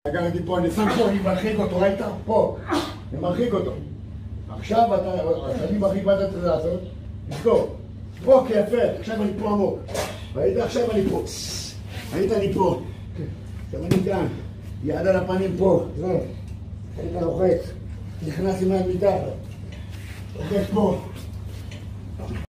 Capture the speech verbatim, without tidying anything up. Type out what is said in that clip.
לקחתי פה, אני שם פה, אני מרחיק אותו, ראית? פה, אני מרחיק אותו. עכשיו אתה, אני מרחיק מה אתה צריך לעשות? תזכור. פה כיפה, עכשיו אני פה עמוק. ראית? עכשיו אני פה. ראית? אני פה. עכשיו אני כאן. יד על הפנים פה. זהו. היית לוחץ. נכנס עם היד מתחת. לוחץ פה.